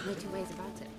No two ways about it.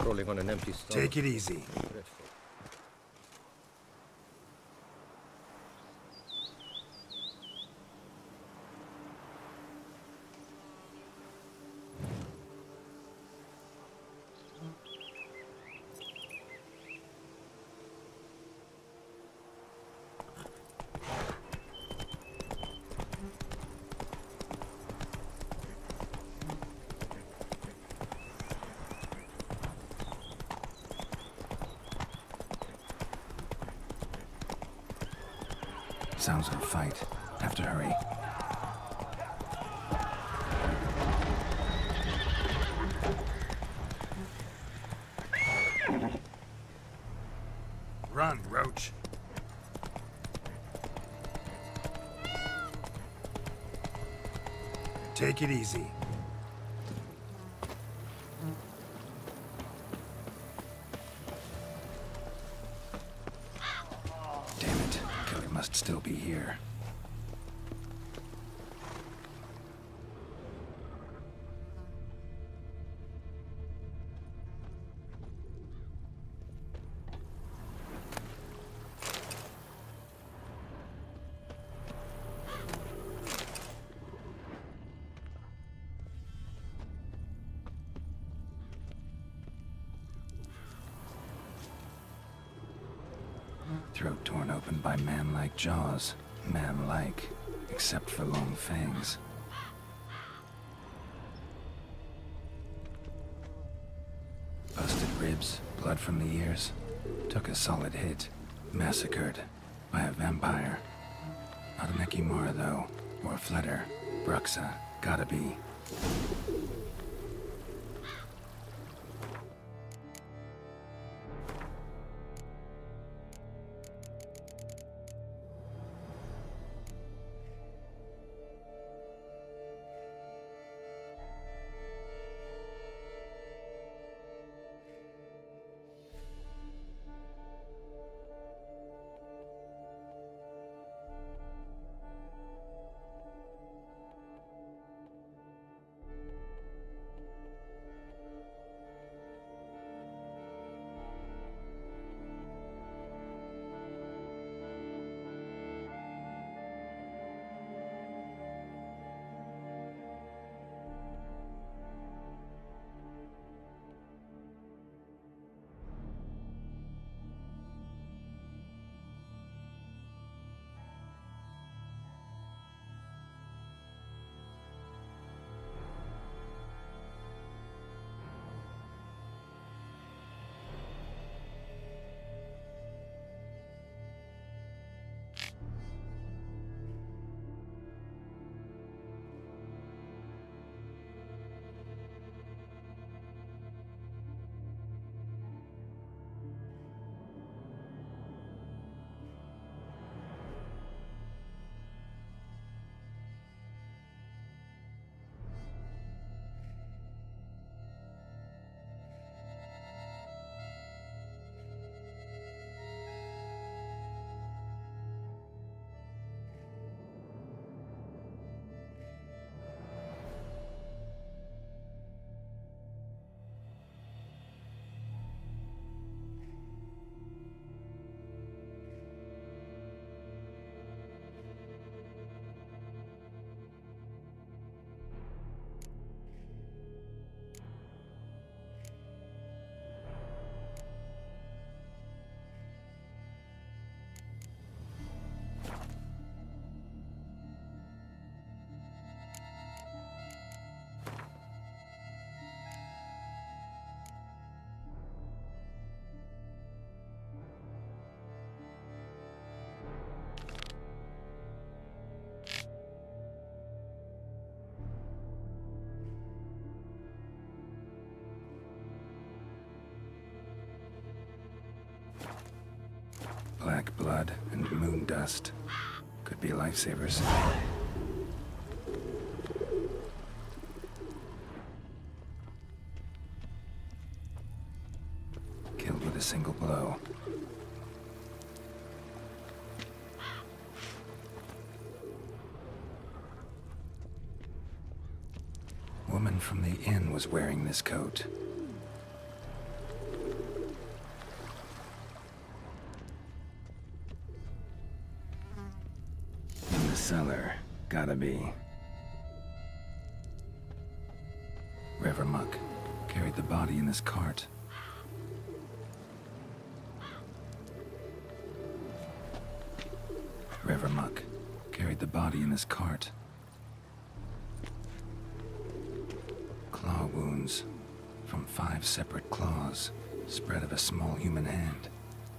patrolling on an empty stomach. Take it easy. Dreadful. Sounds like a fight. Have to hurry. Run, Roach. Take it easy. Must still be here. Throat torn open by man-like jaws. Man-like, except for long fangs. Busted ribs, blood from the ears. Took a solid hit. Massacred by a vampire. Not an Ekimara, though. Or a Fletter. Bruxa. Gotta be. Black blood and moon dust. Could be lifesavers. Killed with a single blow. Woman from the inn was wearing this coat. be. River Muck carried the body in his cart. River Muck carried the body in his cart. Claw wounds from 5 separate claws, spread of a small human hand.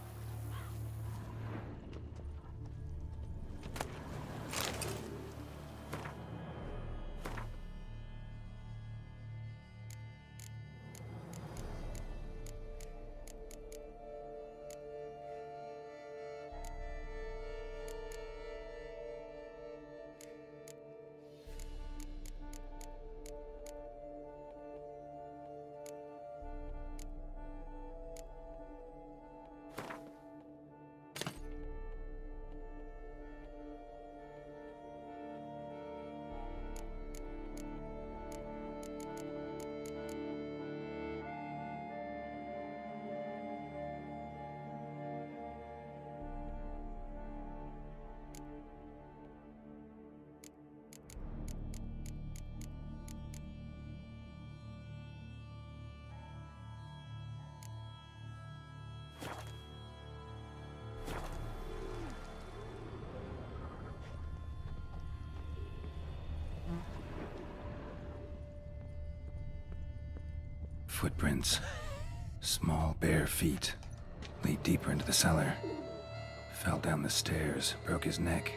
Footprints. Small, bare feet. Lead deeper into the cellar. Fell down the stairs, broke his neck.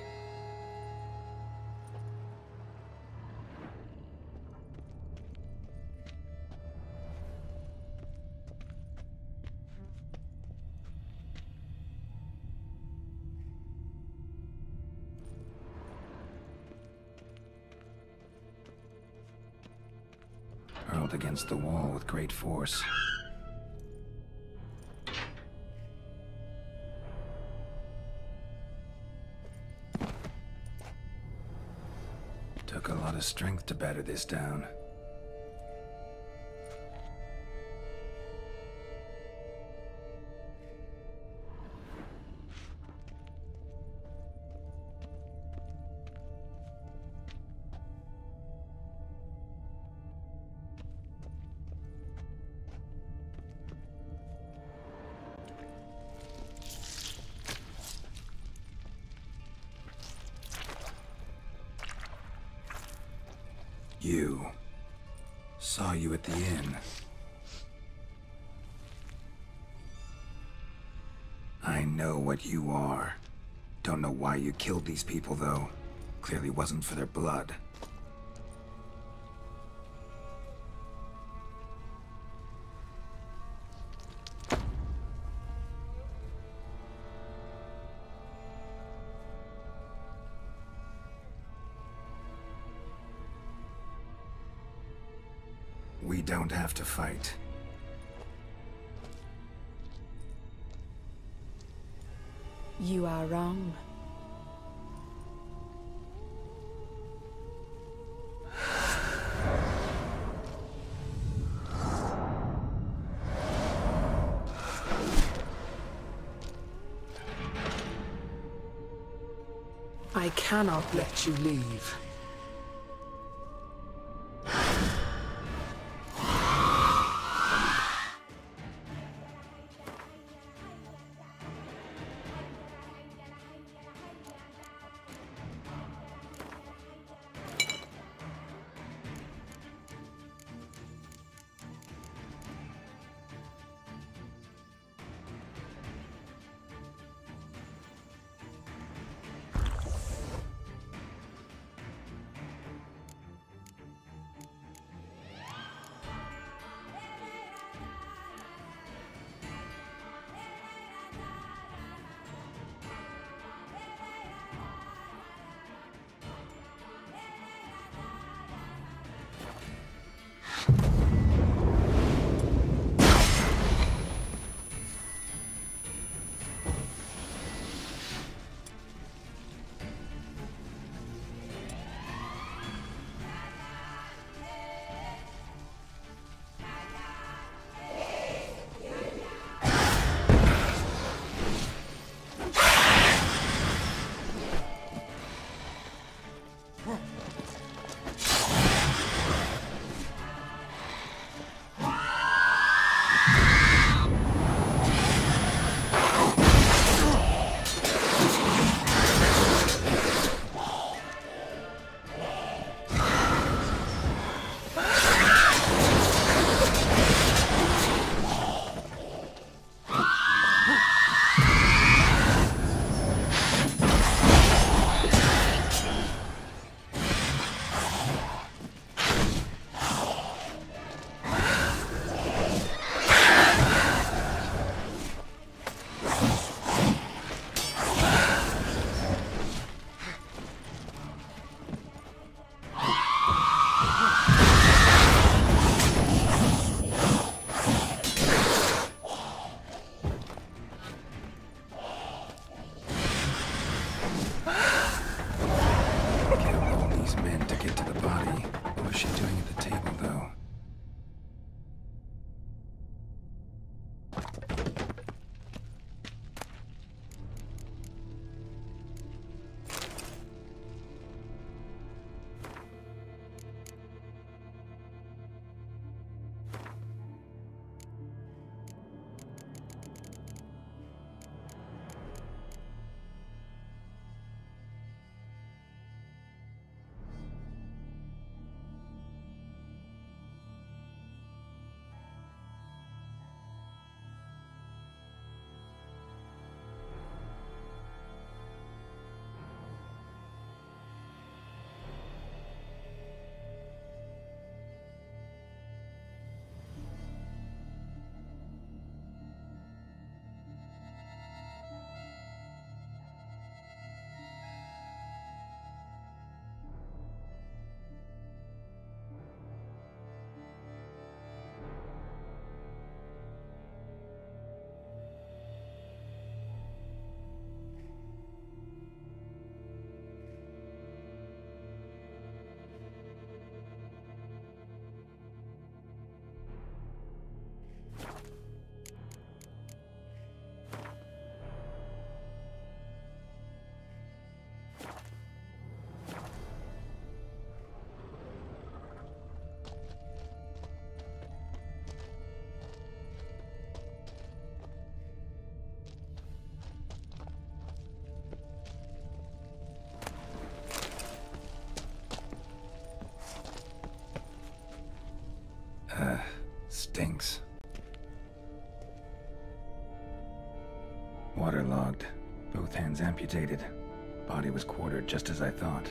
Hurled against the wall with great force. Took a lot of strength to batter this down. You. Saw you at the inn. I know what you are. Don't know why you killed these people, though. Clearly wasn't for their blood. We don't have to fight. You are wrong. I cannot let you leave. body. What was she doing at the table, though? Stinks. Waterlogged. Both hands amputated. Body was quartered just as I thought.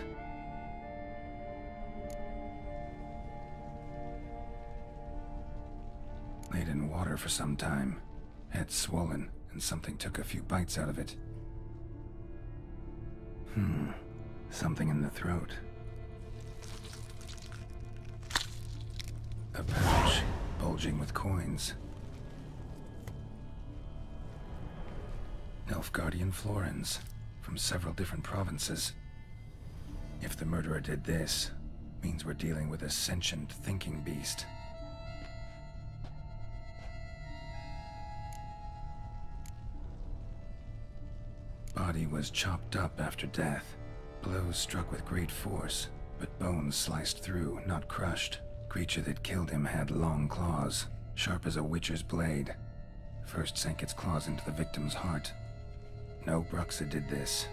Laid in water for some time. Head swollen, and something took a few bites out of it. Something in the throat. A pouch, bulging with coins. Nilfgaardian florins, from several different provinces. If the murderer did this, means we're dealing with a sentient thinking beast. Body was chopped up after death. Blows struck with great force, but bones sliced through, not crushed. Creature that killed him had long claws, sharp as a witcher's blade. First sank its claws into the victim's heart. No Bruxa did this.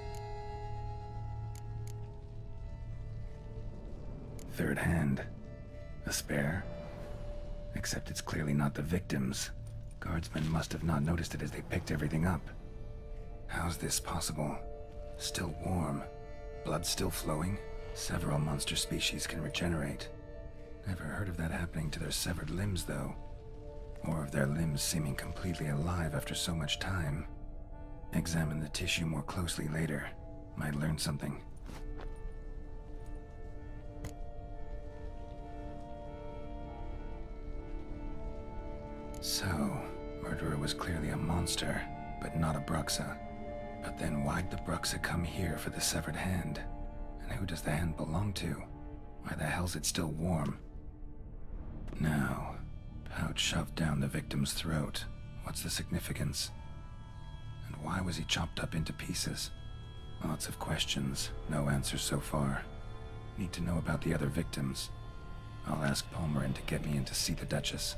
Third hand. A spare? Except it's clearly not the victim's. Guardsmen must have not noticed it as they picked everything up. How's this possible? Still warm. Blood still flowing? Several monster species can regenerate. Never heard of that happening to their severed limbs, though. Or of their limbs seeming completely alive after so much time. Examine the tissue more closely later. Might learn something. So, murderer was clearly a monster, but not a Bruxa. But then why'd the Bruxa come here for the severed hand? And who does the hand belong to? Why the hell's it still warm? Now, pouch shoved down the victim's throat. What's the significance? And why was he chopped up into pieces? Lots of questions, no answers so far. Need to know about the other victims. I'll ask Palmerin to get me in to see the Duchess.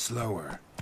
Slower.